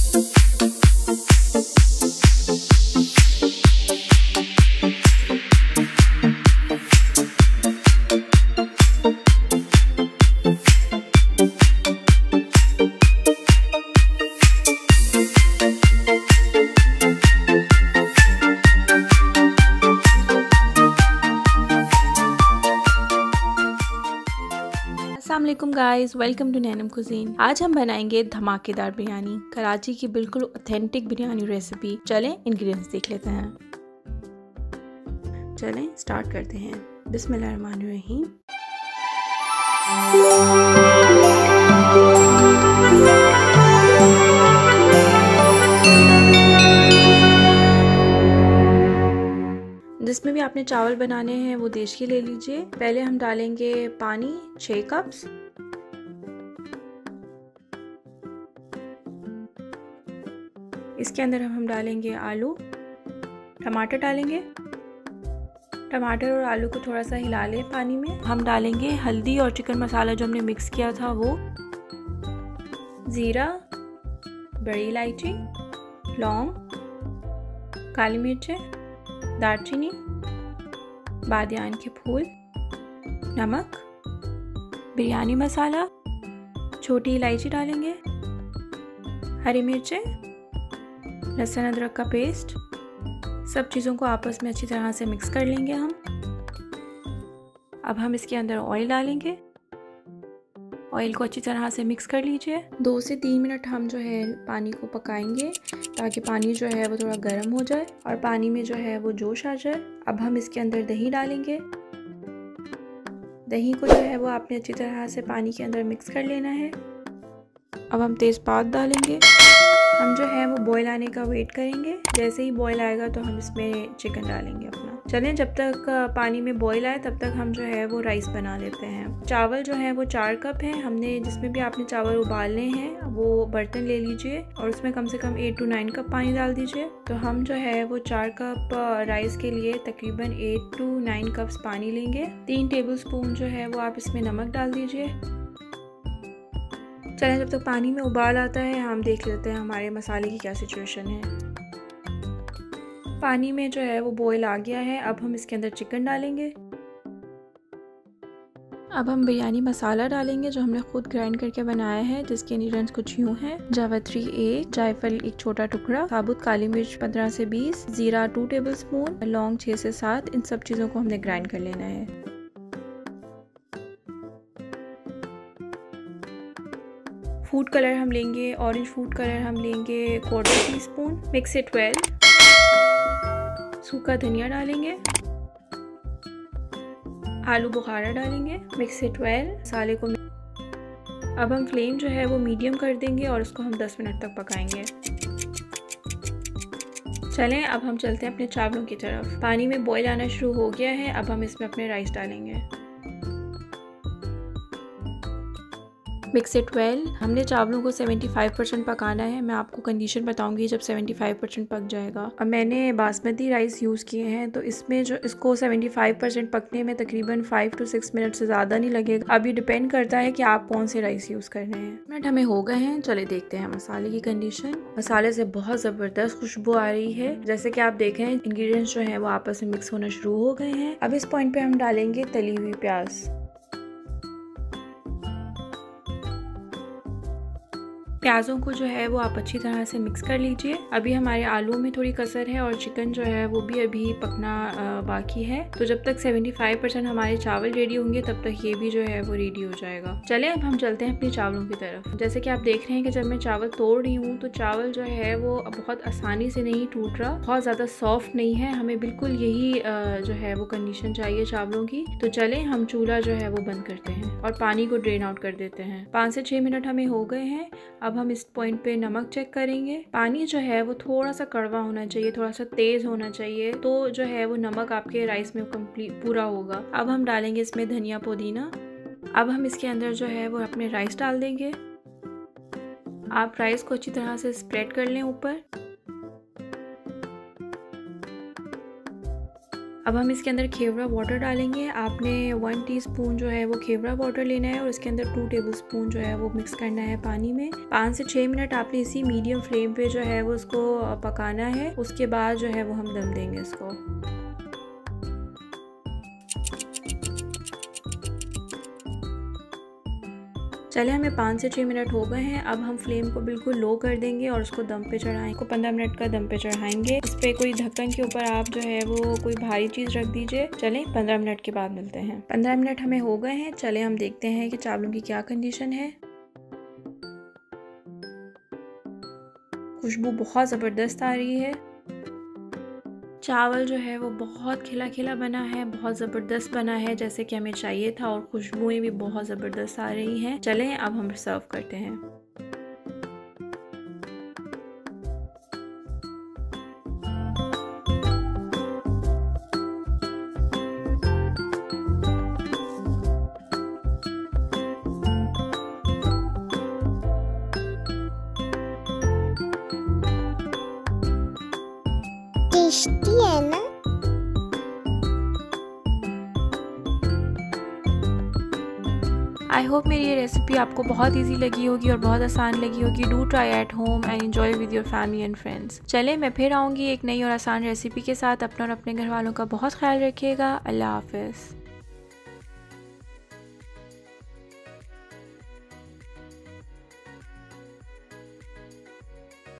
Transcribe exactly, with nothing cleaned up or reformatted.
अस्सलामुअलैकुम guys, welcome to Nainam cuisine. आज हम बनाएंगे धमाकेदार बिरयानी, कराची की बिल्कुल ऑथेंटिक बिरयानी रेसिपी। चलें इंग्रेडिएंट्स देख लेते हैं। चलें स्टार्ट करते हैं। बिस्मिल्लाहिर्रहमानिर्रहीम। जिसमें भी आपने चावल बनाने हैं वो देश के ले लीजिए। पहले हम डालेंगे पानी छः कप्स। इसके अंदर हम डालेंगे आलू, टमाटर डालेंगे। टमाटर और आलू को थोड़ा सा हिला लें पानी में। हम डालेंगे हल्दी और चिकन मसाला जो हमने मिक्स किया था वो, ज़ीरा, बड़ी इलायची, लौंग, काली मिर्चें, दालचीनी, बादियान के फूल, नमक, बिरयानी मसाला, छोटी इलायची डालेंगे, हरी मिर्चें, लहसुन अदरक का पेस्ट। सब चीज़ों को आपस में अच्छी तरह से मिक्स कर लेंगे हम। अब हम इसके अंदर ऑयल डालेंगे। ऑयल को अच्छी तरह से मिक्स कर लीजिए। दो से तीन मिनट हम जो है पानी को पकाएंगे ताकि पानी जो है वो थोड़ा गर्म हो जाए और पानी में जो है वो जोश आ जाए। अब हम इसके अंदर दही डालेंगे। दही को जो है वो आपने अच्छी तरह से पानी के अंदर मिक्स कर लेना है। अब हम तेज़पात डालेंगे। हम जो है वो बॉयल आने का वेट करेंगे। जैसे ही बॉयल आएगा तो हम इसमें चिकन डालेंगे अपना। चलें जब तक पानी में बॉयल आए तब तक हम जो है वो राइस बना लेते हैं। चावल जो है वो चार कप है। हमने जिसमें भी आपने चावल उबालने हैं वो बर्तन ले लीजिए और उसमें कम से कम एट टू नाइन कप पानी डाल दीजिए। तो हम जो है वो चार कप राइस के लिए तकरीबन एट टू नाइन कप्स पानी लेंगे। तीन टेबल स्पून जो है वो आप इसमें नमक डाल दीजिए। चलें जब तक पानी में उबाल आता है हम देख लेते हैं हमारे मसाले की क्या सिचुएशन है। पानी में जो है वो बॉयल आ गया है। अब हम इसके अंदर चिकन डालेंगे। अब हम बिरयानी मसाला डालेंगे जो हमने खुद ग्राइंड करके बनाया है, जिसके इंग्रेडिएंट्स कुछ यूँ हैं। जावित्री एक, जायफल एक छोटा टुकड़ा, साबुत काली मिर्च पंद्रह से बीस, जीरा टू टेबल स्पून, लौंग छः से सात। इन सब चीज़ों को हमने ग्राइंड कर लेना है। फूड कलर हम लेंगे, ऑरेंज फूड कलर हम लेंगे quarter teaspoon. Mix it well. सूखा धनिया डालेंगे। आलू बुखारा डालेंगे। Mix it well. मसाले को अब हम फ्लेम जो है वो मीडियम कर देंगे और उसको हम दस मिनट तक पकाएंगे। चलें अब हम चलते हैं अपने चावलों की तरफ। पानी में बॉईल आना शुरू हो गया है। अब हम इसमें अपने राइस डालेंगे। Mix it well. हमने चावलों को पचहत्तर परसेंट पकाना है। मैं आपको कंडीशन बताऊंगी जब पचहत्तर परसेंट पक जाएगा। अब मैंने बासमती राइस यूज़ किए हैं तो इसमें जो इसको पचहत्तर परसेंट पकने में तकरीबन फाइव टू सिक्स मिनट से ज़्यादा नहीं लगेगा। अब ये डिपेंड करता है कि आप कौन से राइस यूज़ कर रहे हैं। मिनट हमें हो गए हैं। चले देखते हैं मसाले की कंडीशन। मसाले से बहुत ज़बरदस्त खुशबू आ रही है। जैसे कि आप देखें इंग्रेडिएंट्स जो है वो आपस में मिक्स होना शुरू हो गए हैं। अब इस पॉइंट पे हम डालेंगे तली हुई प्याज। प्याज़ों को जो है वो आप अच्छी तरह से मिक्स कर लीजिए। अभी हमारे आलू में थोड़ी कसर है और चिकन जो है वो भी अभी पकना बाकी है। तो जब तक पचहत्तर परसेंट हमारे चावल रेडी होंगे तब तक ये भी जो है वो रेडी हो जाएगा। चलें अब हम चलते हैं अपने चावलों की तरफ। जैसे कि आप देख रहे हैं कि जब मैं चावल तोड़ रही हूँ तो चावल जो है वो बहुत आसानी से नहीं टूट रहा, बहुत ज़्यादा सॉफ्ट नहीं है। हमें बिल्कुल यही जो है वो कंडीशन चाहिए चावलों की। तो चलें हम चूल्हा जो है वो बंद करते हैं और पानी को ड्रेन आउट कर देते हैं। पाँच से छः मिनट हमें हो गए हैं। अब हम इस पॉइंट पे नमक चेक करेंगे। पानी जो है वो थोड़ा सा कड़वा होना चाहिए, थोड़ा सा तेज होना चाहिए, तो जो है वो नमक आपके राइस में कंप्लीट पूरा होगा। अब हम डालेंगे इसमें धनिया पुदीना। अब हम इसके अंदर जो है वो अपने राइस डाल देंगे। आप राइस को अच्छी तरह से स्प्रेड कर लें ऊपर। अब हम इसके अंदर खेवरा वाटर डालेंगे। आपने वन टीस्पून जो है वो खेवरा वाटर लेना है और इसके अंदर टू टेबलस्पून जो है वो मिक्स करना है पानी में। पाँच से छः मिनट आपने इसी मीडियम फ्लेम पे जो है वो उसको पकाना है। उसके बाद जो है वो हम दम देंगे इसको। चले हमें पाँच से छः मिनट हो गए हैं। अब हम फ्लेम को बिल्कुल लो कर देंगे और उसको दम पे चढ़ाएंगे। को पंद्रह मिनट का दम पे चढ़ाएंगे। इस पे कोई ढक्कन के ऊपर आप जो है वो कोई भारी चीज़ रख दीजिए। चलें पंद्रह मिनट के बाद मिलते हैं। पंद्रह मिनट हमें हो गए हैं। चले हम देखते हैं कि चावलों की क्या कंडीशन है। खुशबू बहुत ज़बरदस्त आ रही है। चावल जो है वो बहुत खिला खिला बना है, बहुत ज़बरदस्त बना है जैसे कि हमें चाहिए था और खुशबुएं भी बहुत ज़बरदस्त आ रही हैं। चलें अब हम सर्व करते हैं। टेस्टी है ना। आई होप मेरी ये रेसिपी आपको बहुत इजी लगी होगी और बहुत आसान लगी होगी। Do try at home and enjoy with your family and friends. चलें मैं फिर आऊँगी एक नई और आसान रेसिपी के साथ। अपना और अपने घर वालों का बहुत ख्याल रखिएगा। अल्लाह हाफिज़।